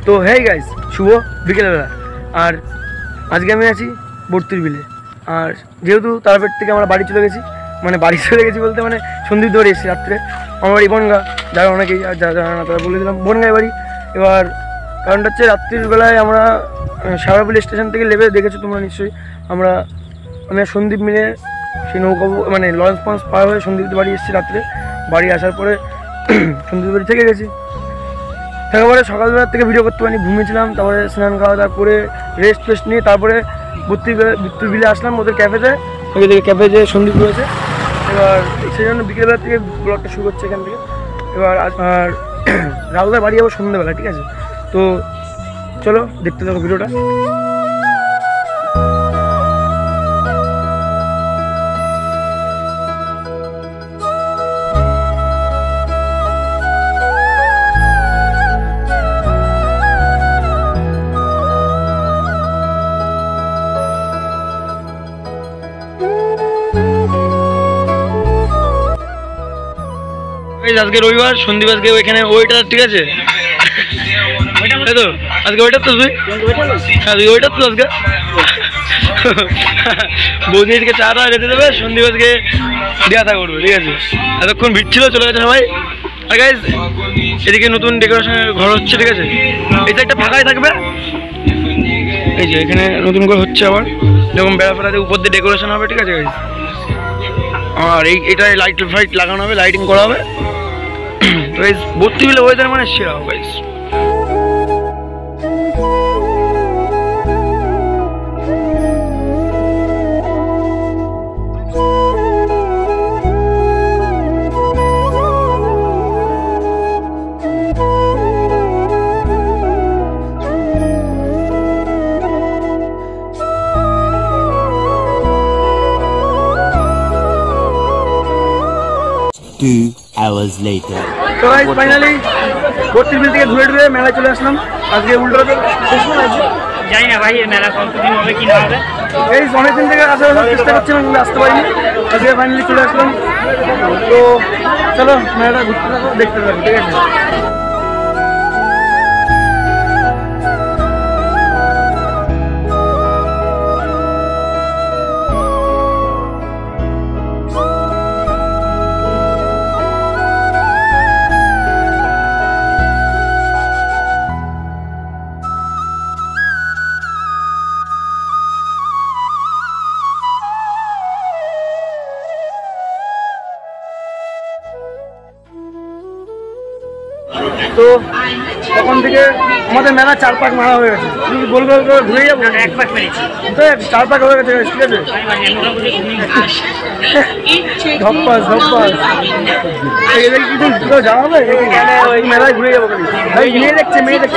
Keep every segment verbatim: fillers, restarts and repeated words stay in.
তো hey guys, শুভ বিকেলবেলা। আর আজকে আমি আছি বর্তির বিলে। আর যেহেতু তারাপীঠ থেকে আমরা বাড়ি চলে গেছি, মানে বাড়ি চলে গেছি বলতে মানে সন্দীপ ধরে এসেছি রাত্রে। আমার বাড়ি বনগা, যারা অনেকেই আর যারা জানা না তারা বলে দিলাম বনগাঁয় বাড়ি। এবার কারণটা হচ্ছে রাত্রির বেলায় আমরা সারাবিল স্টেশন থেকে নেমে দেখেছো তোমরা নিশ্চয়ই, আমরা আমি আর সন্দীপ মিলে সেই নৌকা মানে লঞ্চ ফঞ্চ পার হয়ে সন্দীপদের বাড়ি এসেছি রাত্রে। বাড়ি আসার পরে সন্দীপ বাড়ি থেকে গেছি, তারপরে সকালবেলার থেকে ভিডিও করতে পারিনি, ঘুমিয়েছিলাম। তারপরে স্নান খাওয়া দাওয়া করে রেস্ট ফেস্ট নিয়ে তারপরে বত্রিশ বত্রিশ বিলে আসলাম ওদের ক্যাফেতে। ওই থেকে ক্যাফে যে সন্দীপ রয়েছে, এবার সেই জন্য বিকেলবেলা থেকে ব্লগটা শুরু করছে এখান থেকে। এবার আর রাহুলদার বাড়ি যাবো সন্ধ্যেবেলা, ঠিক আছে? তো চলো দেখতে থাকো ভিডিওটা। আজকে রবিবার, সন্দীপ আজকে ওইখানে ওইটার, ঠিক আছে? তো আজকে ওইটার তো তুই হ্যাঁ তুই ওইটার তো আজকে বৌদি আজকে চা টা রেখে দেবে, সন্দীপ আজকে দেওয়া থা করবে, ঠিক আছে? এতক্ষণ ভিড় ছিল, চলে গেছে সবাই। আর গাইজ এদিকে নতুন ডেকোরেশনের ঘর হচ্ছে, ঠিক আছে? এটা একটা ফাঁকাই থাকবে, এই যে এখানে নতুন করে হচ্ছে আবার, যখন বেড়া ফেরাতে উপর দিয়ে ডেকোরেশন হবে, ঠিক আছে গাইজ? আর এই এটাই লাইট ফাইট লাগানো হবে, লাইটিং করা হবে। তো গাইজ ভর্তি বিলে ওয়েদার মানে সেরা গাইজ। Two hours later. তো গাইস ফাইনালি বত্রিশ বিল থেকে ঘুরে ঘুরে মেলায় চলে আসলাম। আজকে উল্টোটা শেষ হয়ে আছে, জানি না ভাই এই মেলা কতদিন হবে কি না হবে। এই অনেকদিন থেকে আসার চেষ্টা করছিলাম কিন্তু আসতে পারিনি, আজকে ফাইনালি চলে আসলাম। তো চলো মেলাটা ঘুরতে থাকো, দেখতে থাকো, ঠিক আছে? তো তখন থেকে আমাদের মেলা চার পাক মারা হয়ে গেছে। তুমি গোল গোল করে ঘুরে যাবো, এক পাক মেরেছি তো চার পাক হয়ে গেছে, ঠিক আছে? ধপ্পাস ধপ্পাস কিছু যাওয়া হবে, ওই মেলায় ঘুরে যাবো। ভাই মেয়ে দেখছে, মেয়ে দেখছে,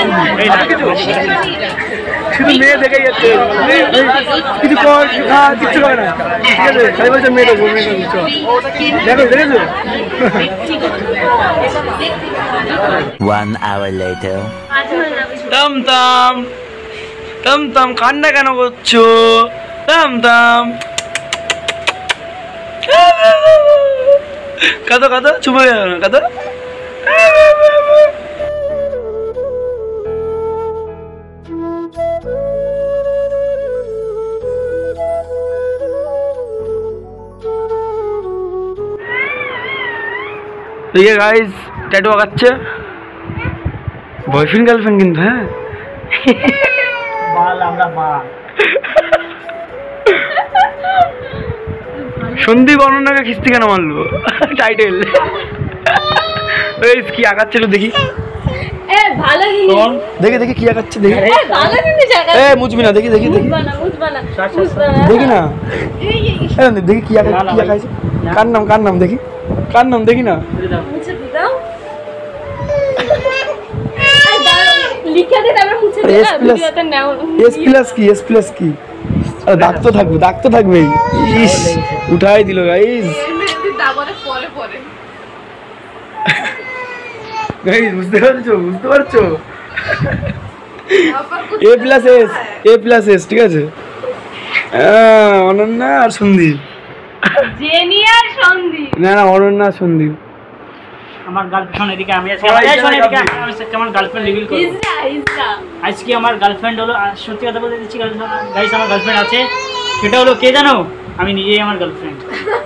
শুধু মেয়ে দেখে যাচ্ছে, কিছু কর খা কিচ্ছু করে না, ঠিক আছে? খালি বলছে মেয়ে দেখবো, মেয়ে দেখবো, দেখো দেখেছো? One hour later. তম তম তম তম কান্না কেন করছো? তম তম কত কত চুপ হয়ে গেল কত। ये गाइस टैटू आगाচ্ছে, বয়ফ্রেন্ড গার্লফ্রেন্ড কিন্তু, হ্যাঁ বাল আমরা বাল। সন্দীপ অনন্যাকে খিস্তি কেন মারলো টাইটেল? ওই কি আগাচ্ছে দেখি, এ ভালো কি দেখি দেখি কি আগাচ্ছে দেখি। এ ভালো কিন্তু জায়গা, এ মুজবি না, দেখি দেখি দেখি মুজবানা মুজবানা দেখি না, এ দেখি কি আগাচ্ছে, কি আগাচ্ছে, কার নাম কার নাম দেখি, কার নাম দেখি না, মুছে দাও লিখে দে, তারপর মুছে দে। ভিডিওতে নাও এস প্লাস কি, এস প্লাস কি? আরে দাগ তো থাকবে, দাগ তো থাকবে। ইস উঠাই দিল গাইস, তারপরে পরে পরে গাইস বুঝতে পারছো, বুঝতে পারছো? A plus S, A plus S, ঠিক আছে? হ্যাঁ অনন্যা আর সন্দীপ, জেনি আর সন্দীপ, না না অনন্যা সন্দীপ। আমার গার্লফ্রেন্ড এদিকে আমি আজকে এদিকে আমি আমার গার্লফ্রেন্ড রিভিল করব ইজরা ইজরা আজকে আমার গার্লফ্রেন্ড হলো সত্যি কথা বলতে দিচ্ছি গাইস আমার গার্লফ্রেন্ড আছে সেটা হলো কে জানো আমি নিজেই আমার গার্লফ্রেন্ড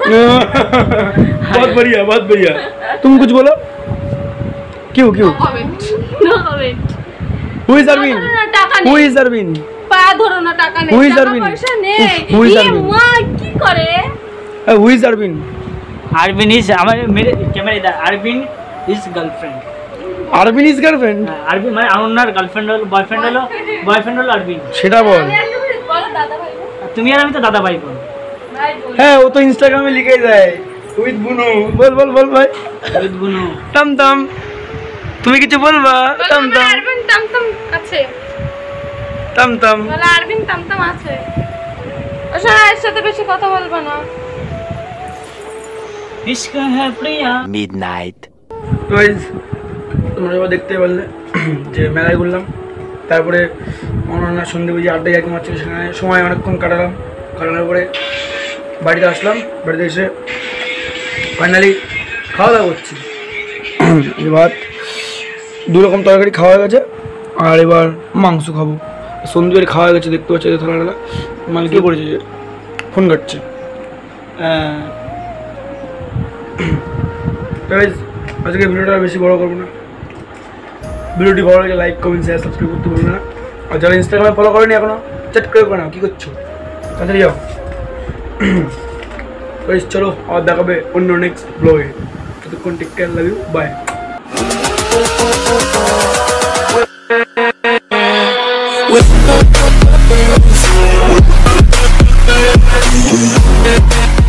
बहुत बढ़िया बहुत बढ़िया तुम कुछ बोलो क्यों क्यों comment no comment who is Arvind টাকা हु নেই इज अरविंद পা ধরো না টাকা নেই Who is টাকা Arvind? পয়সা নেই Who is এই Arvind? মা কি করে हु इज अरविंद আরবিন ইজ আমার মেরে ক্যামেরা ইধর Arvin is girlfriend Arvind is girlfriend Arvin মানে অনন্যার গার্লফ্রেন্ড হলো বয়ফ্রেন্ড হলো বয়ফ্রেন্ড হলো আরবিন সেটা বল বলো দাদা ভাই তুমি আর আমি তো দাদা ভাই বোন ভাই বল হ্যাঁ ও তো ইনস্টাগ্রামে লিখে দেয় উইথ বুনু বল বল বল ভাই দুধ বুনু তম তম তুমি কিছু বলবা তম তম আরবিন তমতম আছে তম তম বলে আরবিন তমতম আছে ওসব এর সাথে বেশি কথা বলবো না ইশক হ্যায় প্রিয়া Midnight. গাইস তোমরা সবাই দেখতে পারলে যে মেলায় ঘুরলাম তারপরে অনন্যা সন্ধে বুঝি আড্ডা জায়গা মারছিল সেখানে সময় অনেকক্ষণ কাটালাম কাটানোর পরে বাড়িতে আসলাম বাড়িতে এসে ফাইনালি খাওয়া দাওয়া করছি এবার দু রকম তরকারি খাওয়া হয়ে গেছে আর এবার মাংস খাবো সন্ধ্যের খাওয়া হয়ে গেছে দেখতে পাচ্ছি থালাটা মানে কী করেছে যে ফোন কাটছে গাইস আজকে ভিডিওটা বেশি বড় করবো না ভিডিওটি ভালো লাগে লাইক কমেন্ট শেয়ার সাবস্ক্রাইব করতে ভুলবে না আর যারা ইনস্টাগ্রামে ফলো করেনি এখনো চ্যাট করে করে নাও কী করছো তাড়াতাড়ি যাও গাইস চলো আর দেখাবে অন্য নেক্সট ব্লগে ততক্ষণ take care love you by